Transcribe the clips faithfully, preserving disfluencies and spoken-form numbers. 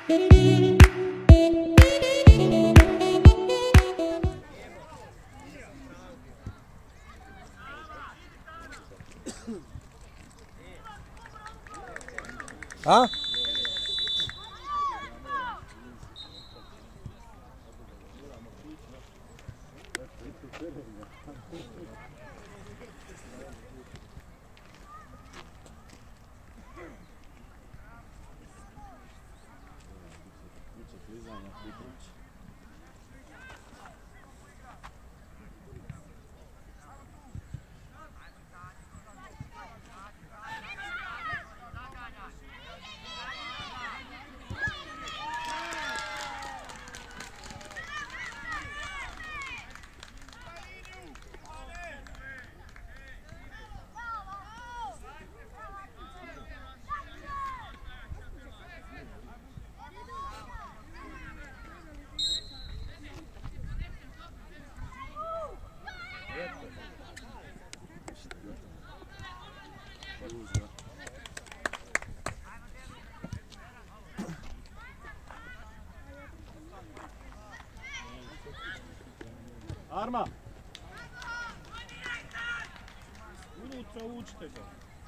A? Arma! Unutra učite ga.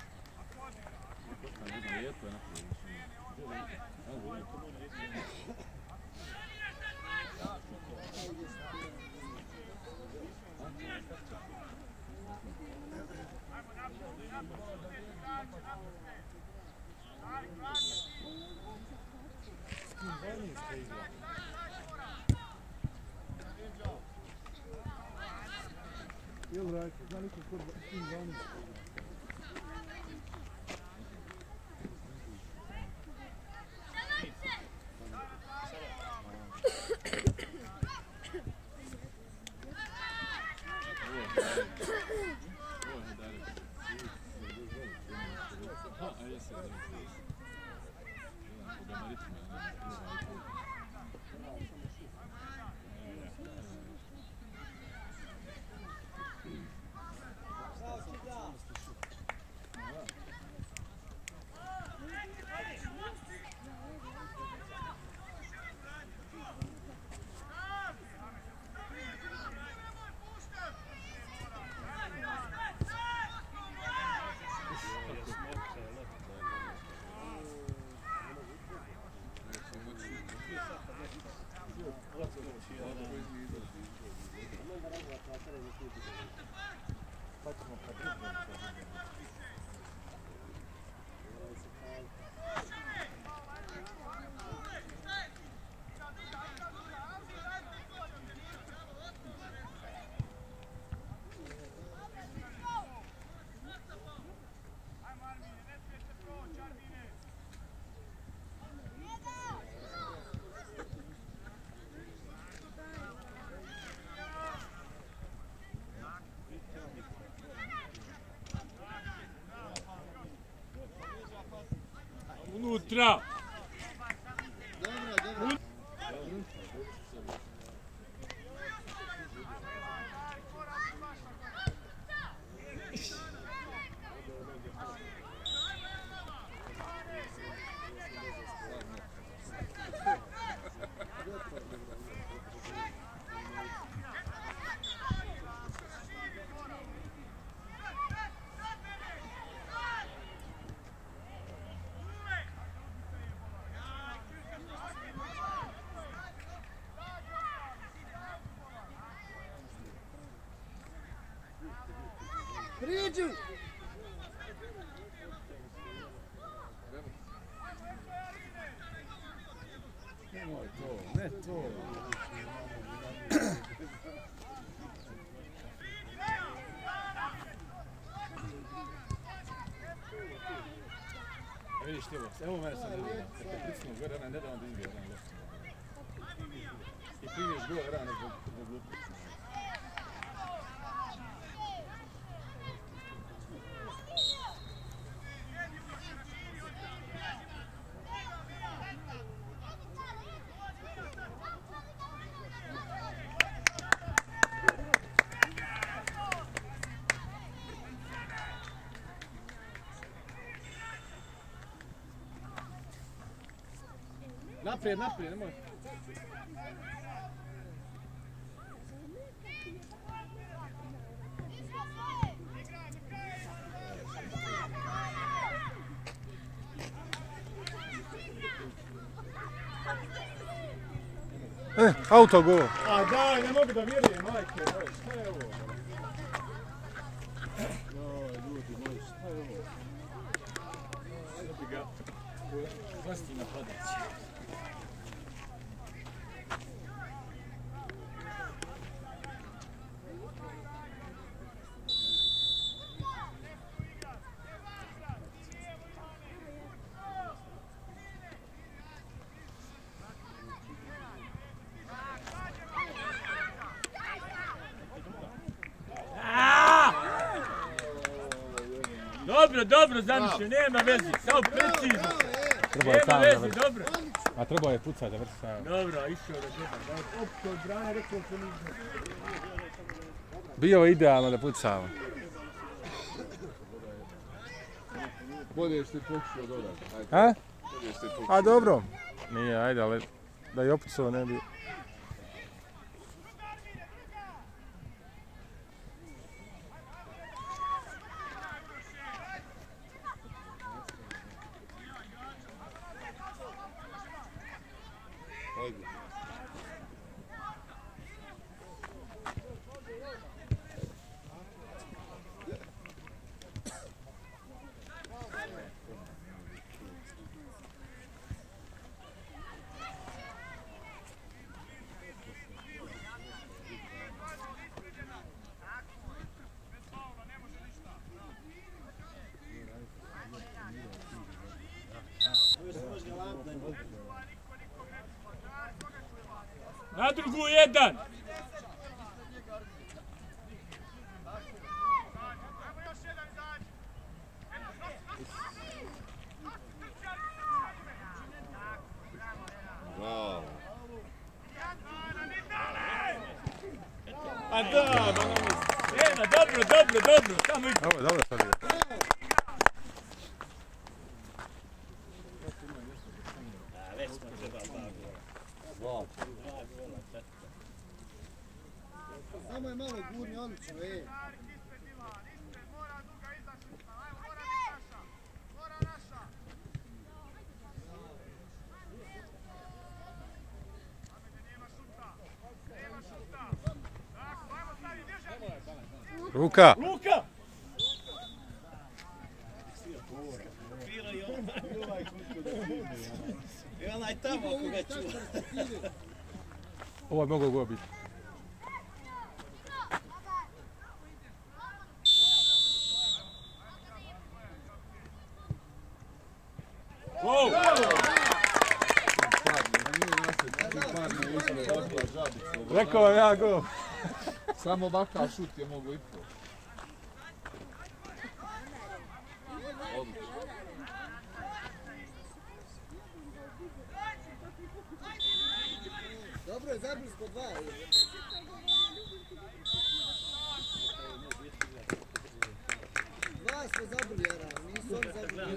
Jel rajte, zna niko kod tim zvani. Unutra! Dobro, dobro. Priđu! Nemoj to, ne to. Vidiš ti ovo, evo mene sam vidio, kad te pricnuo gore, ona ne da vam da izbije jedan loš. I primiješ gol rano zbog gluposti. Naprijed, naprijed, nemoj. E, autogol. A daj, ne mogu da vjerujem, majke, moj, šta je ovo? Joj, ljudi moji, šta je ovo? Ajde bi ga plasti na padac. Dobro, dobro, zamišljaj, nema veze, samo precizno. Nema veze, dobro. A trebao je pucati da vrši sam. Dobro, išao da gleda. Opće od brane, rekao se ništa. Bio je idealno da pucava. Bolje što je pokušao dodati. A? Bolje što je pokušao. A dobro. Nije, ajde, ali da je opucao ne bi... Na drugu jedan! Bravo. A da, ba nam Ema, dobro, dobro, dobro, samo i... Dobro, dobro sad je. Samo je malo gurni, odlično, ej. Luka! Luka! I onaj tamo ako ga čuva. Ovo je mogao go biti. Wow! Rekao vam ja go. Samo ovakav šut je mogu i to. Odlično. Dobro je, zabili smo dva. Dva smo zabili, Jara, nisu oni zabili.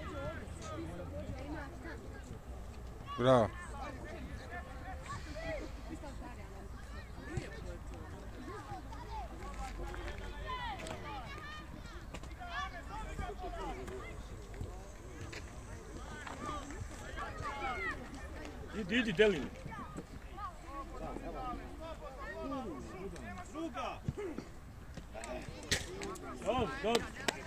Bravo. Idi, idi, deli. Dobro, dobro.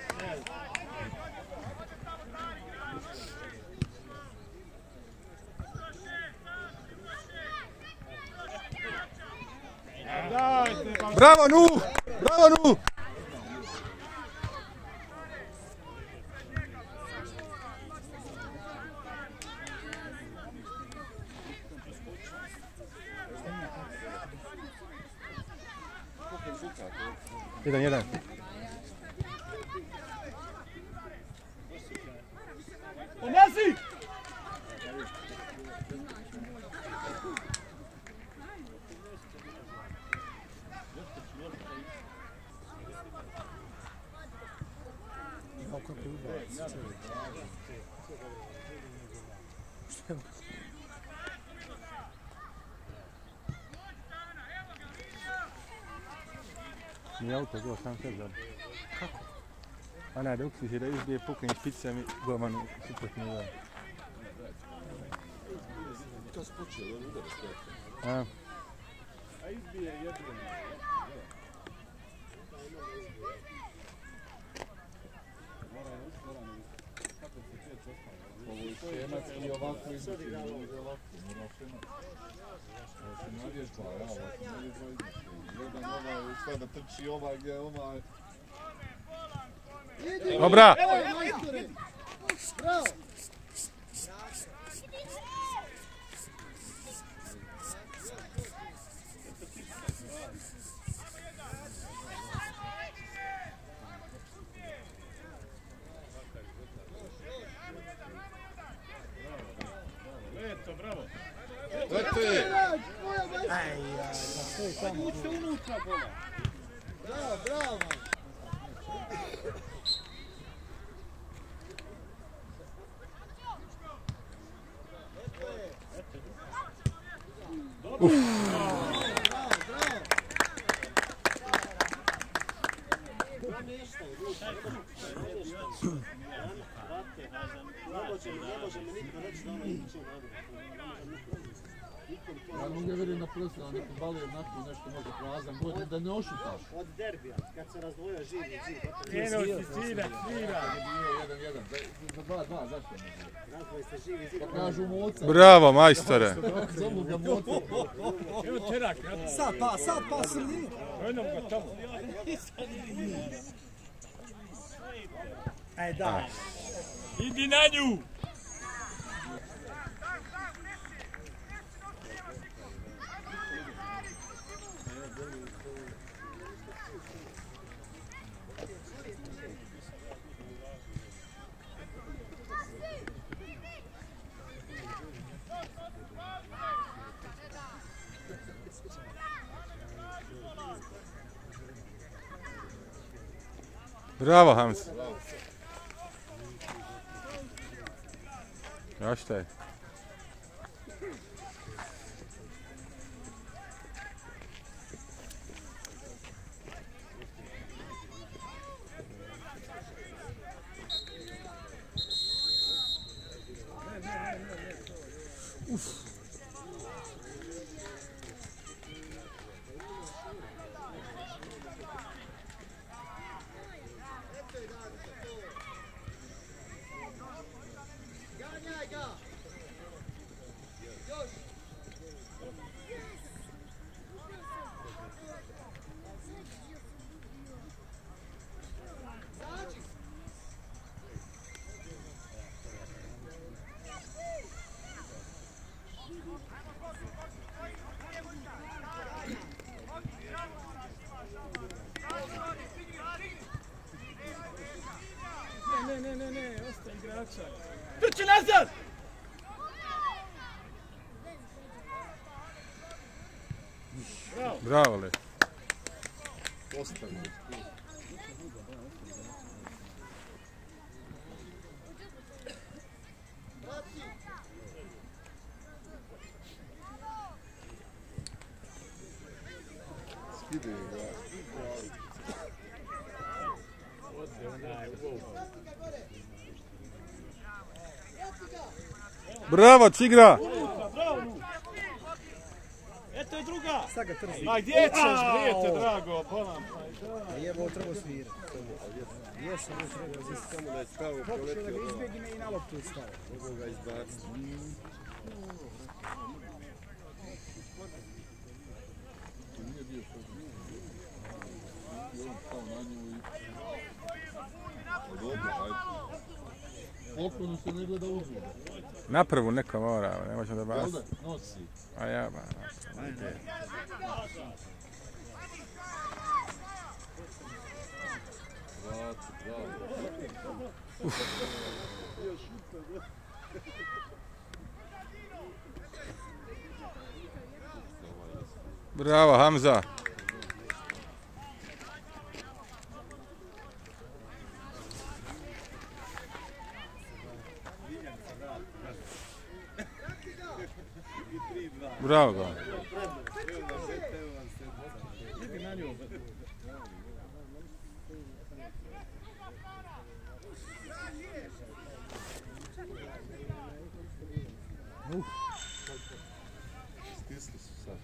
Bravo, Nu! Bravo, Nu! Jedan, jedan. Ponesi! Nije auto, go sam sve zadnji. Kako? A ne, da uksliš je da izbije pukne iz picem i golman u suprotni zadnji. Kad se počeo, on udara stoje. A? A izbije jedno. Ovo je šematski ovako izbije, ovo je ovako, mora šematski. Ovo se navježba, ja, ovo se navježba izbije. Jedan ovaj, šta da trči ovaj, gdje ovaj... Dobra! Evo, majstore! Bravo! Eto, bravo. Lete! Uđite unutra, bola. Bravo, bravo! Uff. Ja mogu je vjerujem na prosti, ali neko balije nakon nešto može prazan god, da ne ošutaš. Od derbija, kad se razdvojio živi zid. Eno si svira, svira. Bio jedan jedan, za dva dva, zašto ne bio? Razdvoji se živi zid. Pa kažu moca. Bravo, majstore! Zovu ga moca. Evo terak. Sad pa, sad pa sredinu. Enom ga tamo. Aj da. Idi na nju. Bravo, Hams. Ja šta je? Ne, ne, ne, ne, ostaje igrača. Trči nazad! Bravo. Bravo, le. Ostavi. Skide ga. Bravo, Cigra! Bravo, sad ga trzi. Ma gdje ćeš, gdje drago, bolam. Jebo, treba svirati. Jesam, još treba zistiti. Samo da je stavio Pokušao da ga poletio. izbjegne i na loptu stavio. Mogu ga izbaciti. Nije bio šotan. I on stao na nju i... Pa dobro, ajde. Poklonu se ne gleda uzvod. Na prvu neka mora, ne možemo da Jel bas. da? Nosi. A ja ba. Ajde. Vrati, bravo. Bravo Hamza. Bravo ga. Stisli su sad.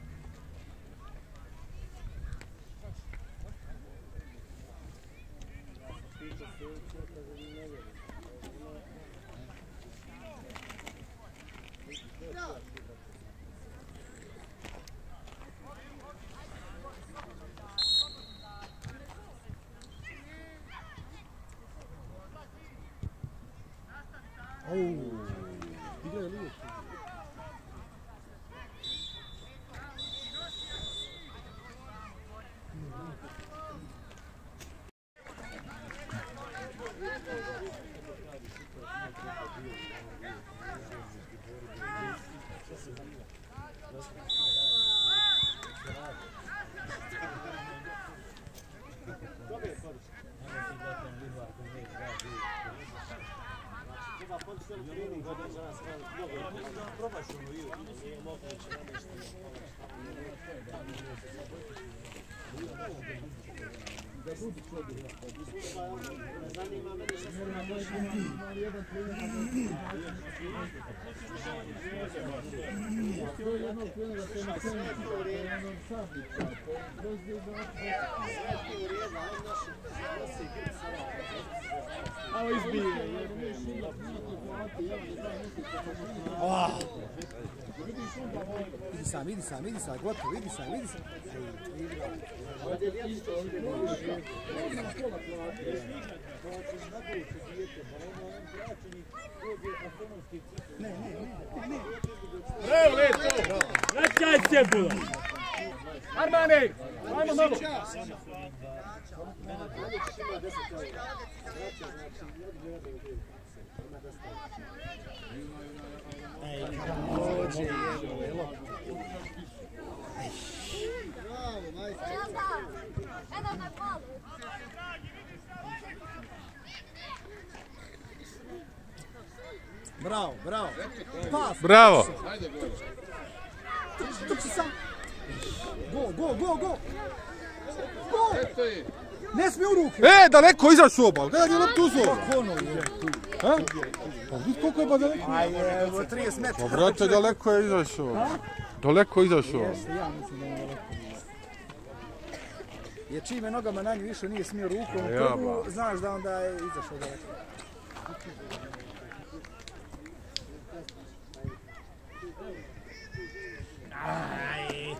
Ovo izbije. Idi sam, idi sam, idi sam, gotovo, idi sam, idi sam. Bravo, leto! Vraćaj se, Bula! Armane! Ajmo malo! Bravo, bravo. Pas. Bravo. Trči sam. Go, go, go, go. Go. Ne smije u ruke. E, daleko izašao obal. Gledaj je loptu uzeo. Ono je tu. Ha? Pa vidi koliko je ba daleko. Aj, evo, trideset metara. Pa brate, daleko je izašao. Daleko je izašao. Jeste, ja mislim da je daleko. Jer čim je nogama na nju išao, nije smio rukom u Ja, prvu, ba. znaš da onda je izašao daleko. Aj.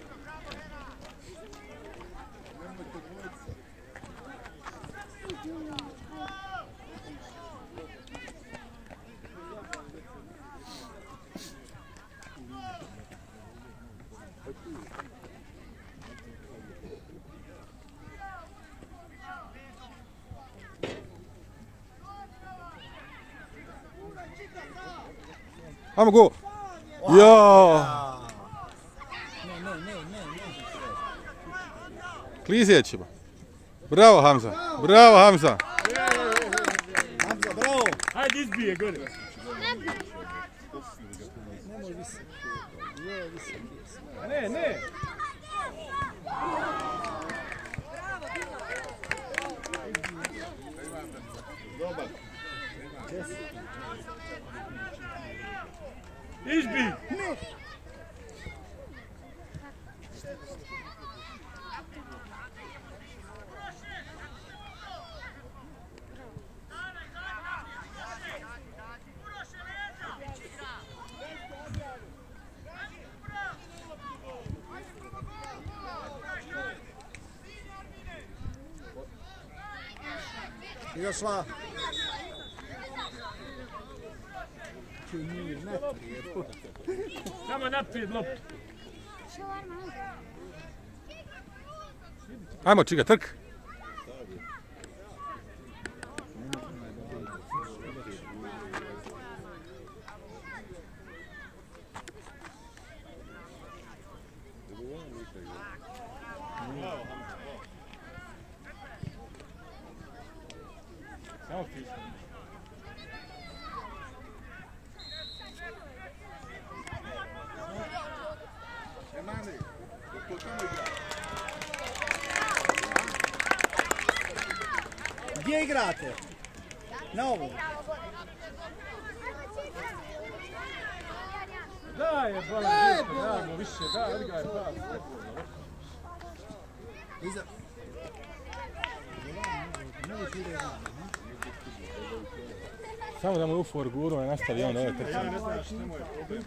Ajmo go. Ja. Ne, ne, ne, ne, ne. Klizeć ba. Bravo Hamza. Bravo Hamza. Hamza, bravo. Hajde izbije, gore. Nemoj visiti. Je, visiti. Ne, ne. Dobar. Izbi. Izašla. Ti nije metar jebote. Samo naprijed loptu. Ajmo, Čiga, trk. Samo fiš. Gdje igrate? Na ovom. Daj je bolan, djete, drago, više, daj, odgaj, pas. Iza. Samo da mu je u for guru, ne nastavi on ove trče. Ja ne znam što mu je problem.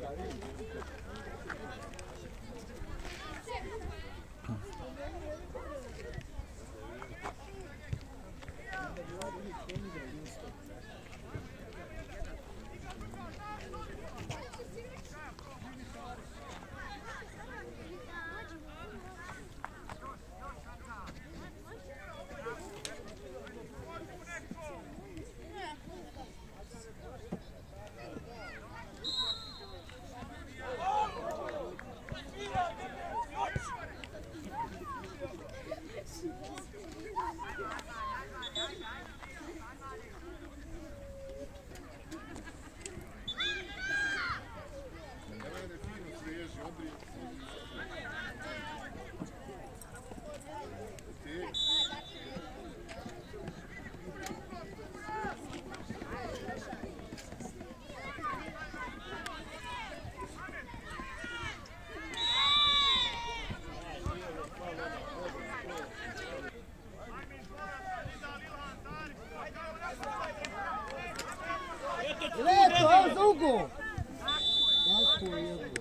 Leto, ovo za ugo! Tako je jedno.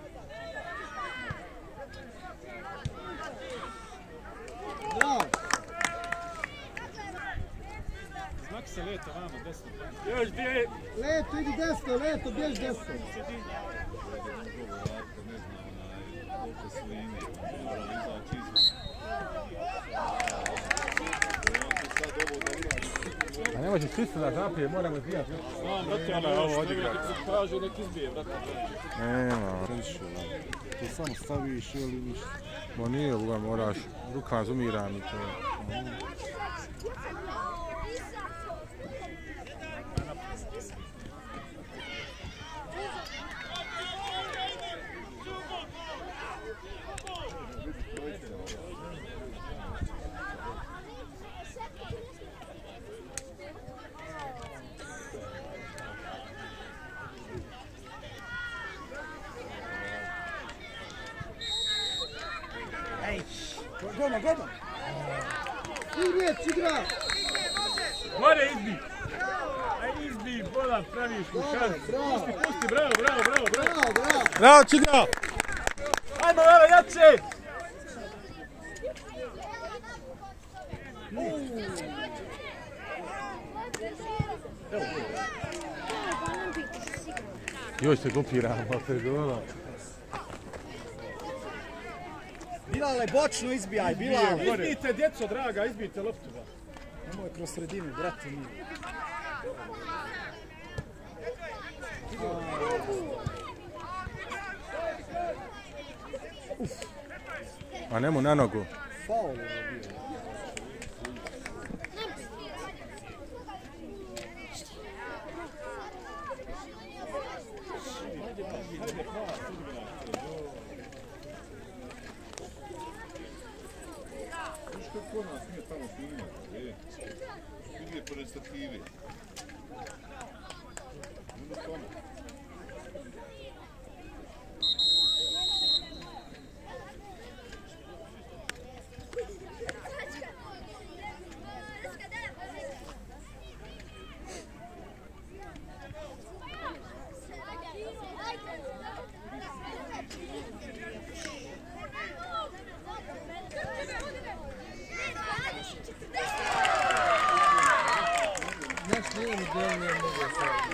Bravo! Znak se leta vama, desno. Još dvije. Leto, idi desno, leto, bjež desno. A ne može čisto da zapije, moramo izbijati. Znam, brate, ali ovo ovo odigra. odigra. Kad kaže, nek izbije, brate. Nema. Ti samo staviš ili ništa. Bo nije, Boga, moraš, ruka zumira mi to. Goma, goma! Igrijeć, igra! More izbi. Aj izbi, bolan, praviš mu šansu. Pusti, pusti, bravo, bravo, bravo, bravo. Bravo, bravo! Bravo, Čiga! Ajmo, evo, jače! Još se gupiramo, opet gola. Bilale, bočno izbijaj, Bilale! Izbijte, djeco draga, izbijte loptu. Nemoj kroz sredinu, brate mi. A nemu na nogu. Faul je bio. Ko nas nije tamo snimati, e? Ide po restativi. Onda tome. Cijeli dan ne mogu staviti.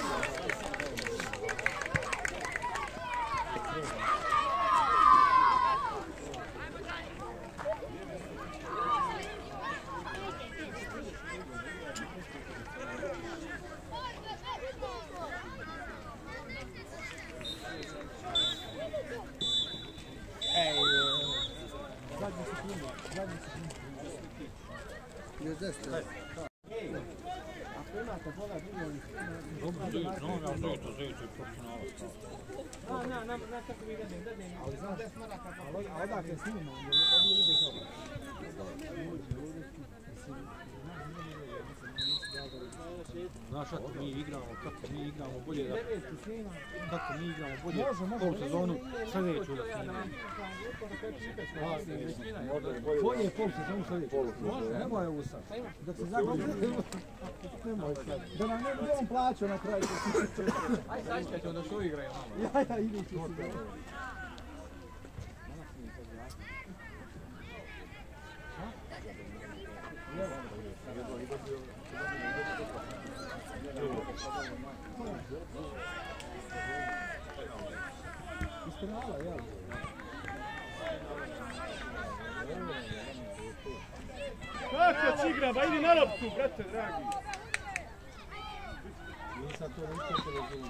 Još deset. Ako imate pola drugo... A, na, na, na, kako vi gledam, gledam. Ali znaš, a odakle snimamo, ovdje ljudi kao... Znaš kako mi igramo, kako mi igramo bolje da... Kako mi igramo bolje ovu sezonu, sljedeću da snimamo. Bolje pol sezonu sljedeću. Nemoj ovo sad. Dok se zagodimo. Nemoj sad. Da nam ne bude on plaćao na kraju. Ajde sačekajte onda što igraju. Ja, ja, idi ću si. Iz penala, jel? Kako ci igra, ba idi na loptu, brate, dragi. Nisam to ništa te razumio.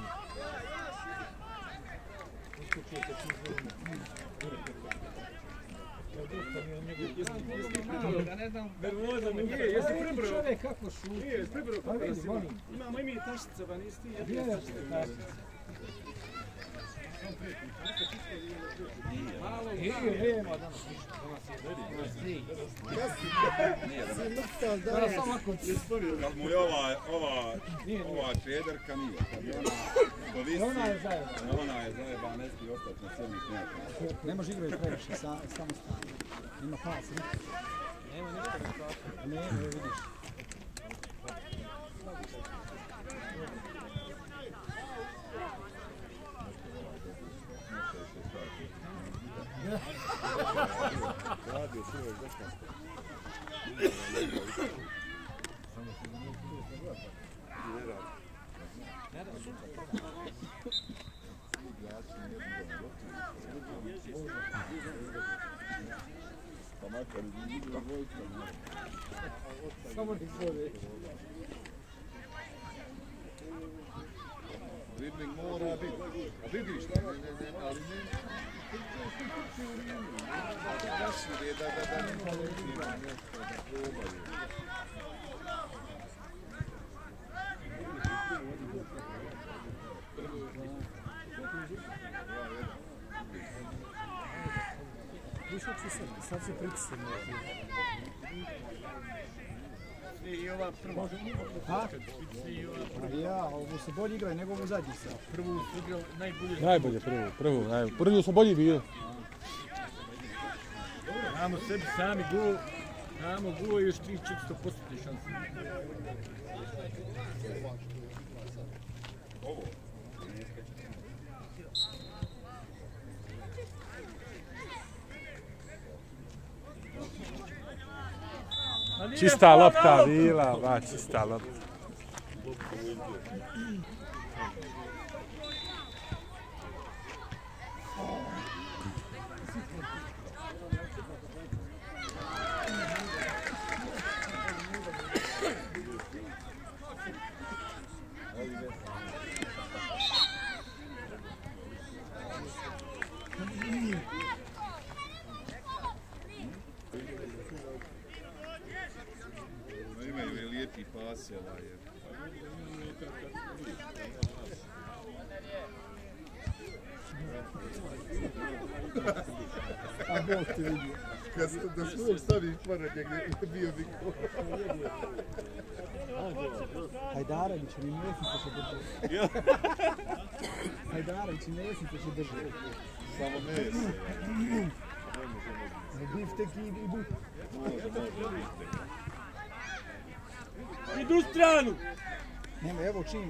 Uskočujete ti zvonim. Ja ne znam, nervoza mi je, jesi prebrao? Čovjek kako šuti. Nije, jesi prebrao Pa kako vidi, si. molim. Imamo i mi taštice, ba nisi ti. Gdje je taštice? Nije vrijema danas. Kad mu je ova, ova, ova čederka nije. Kad je ona, Ona je zajedno. ona je zajeba, ne smije ostati na sedmih nekada. Ne može igrati previše, samostalno. Ima pas, ne? Nema ništa da pasa. Ne, ne vidiš. Radio sve je zakonsko. Pa makar igra dvojka. Samo nek zove. Dribbling mora biti. A vidiš, ne, ne, ne, ali ne. Da, da, da, ne može nešto da probaju. Više ću sad, sad se pritisne. I ova prva. Ha? A ja, ovo se bolje igraju nego ovo zadnji sad. Prvu igrao najbolje. Najbolje prvo, prvo, najbolje. Prvi smo bolji bili. Damo sebi sami gol, damo gol i još tri četiristo postotne šanse. Ovo. Čista lopta bila, ba, čista lopta. Imaju i lijepi pase, ovaj je. A Bog te vidi. Kad se da svog staviš parak, je bio niko. Hajdarević, ni mjesnice se drže. Hajdarević, ni mjesnice se drže. Samo mese. Biftek i buk. Idu u stranu! Nema, evo čim.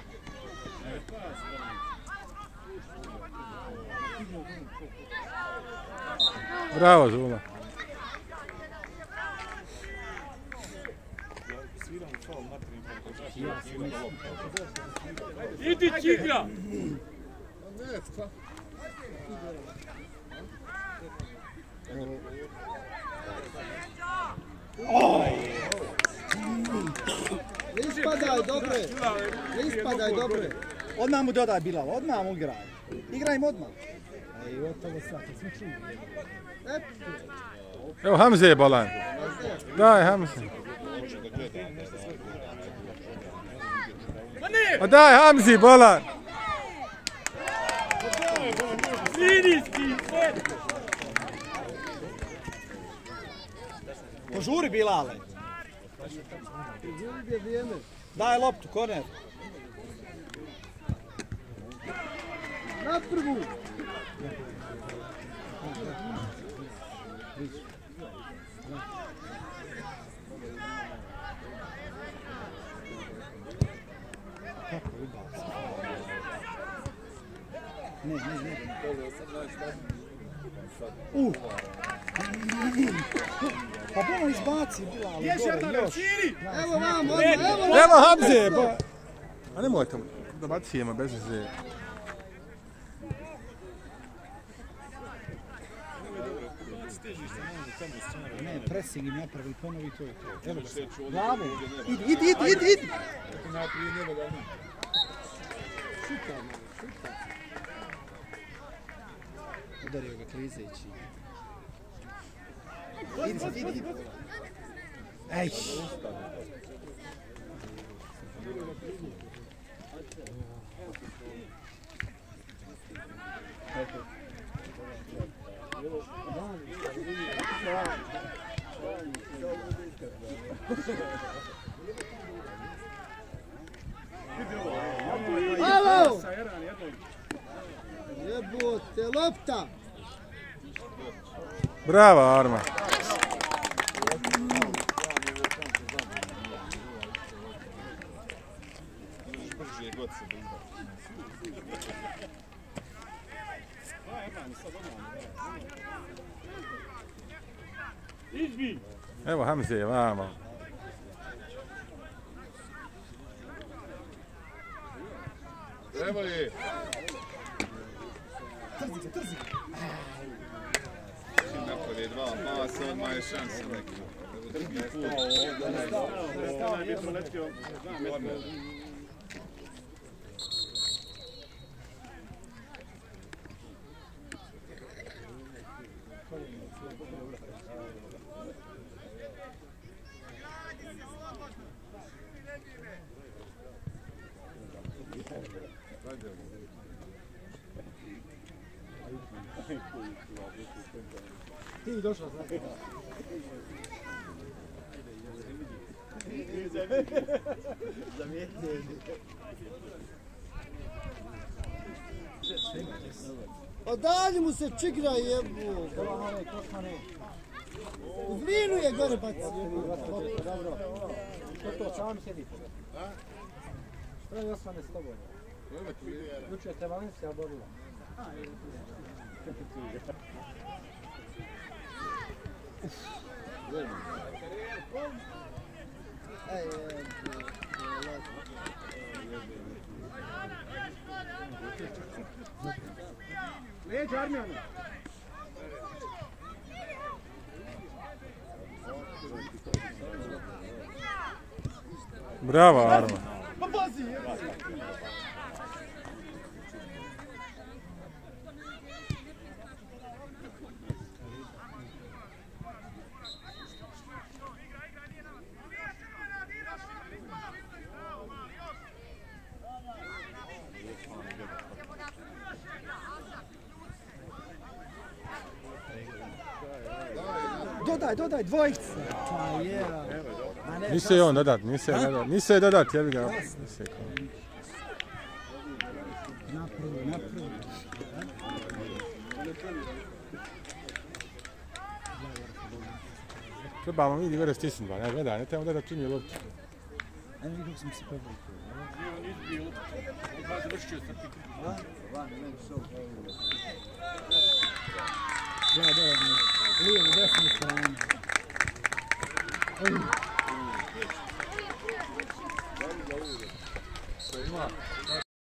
Bravo, Zula. Sviram faul materijem, Idi čigra! Ne, šta? Ne ispadaj, dobre. Ne ispadaj, dobre. Odmah mu dodaj Bilal, odmah mu igraj. Igraj im odmah. Ej, od toga sad, to smo čuli. Evo Hamze je bolan. Daj Hamze. A daj Hamzi bolan. Sirijski! Požuri Bilale. Daj loptu, koner. Na prvu. Ne, ne, ne. Uh. Pa bomo izbaci, Bilal. Još jedna još. Siri! Evo vam, odmah, evo vam. Evo Hamze. Ba. A nemojte da bacujemo bez veze. Ne, pressing im napravi, ponovi to je to. Evo ga, glavu. Idi, idi, idi, idi, idi. Šuta, šuta. Udario ga klizeći. Idi sad, idi, idi. Ej! Alo! Jebote, lopta! Bravo Arma. Izbi! Evo Hamze, vamo. Evo je. Trzi, trzi. Napravi dva masa, odmah je šansa neki. Drugi put. Ti došla sad. Odalji mu se čigra jebu. U glinu je gore baci. Dobro. Što to, sam sjedite? Pravi osvane s tobom. Učio te Valencija borila. Leđa Armijana! Bravo Arma. Pa pazi! Dodaj, dodaj, dvojice. Pa je. Nisi je on dodat, nisi je dodat, nisi je dodat, jebi ga. Napravo, napravo. Trebamo vidi gore stisnuti, ne gledaj, ne trebamo dodat čini loptu. Ajme vidim sam se probao. Nije on izbio, odmah završio sa pikom. Da, da, lijevo, desno stranu.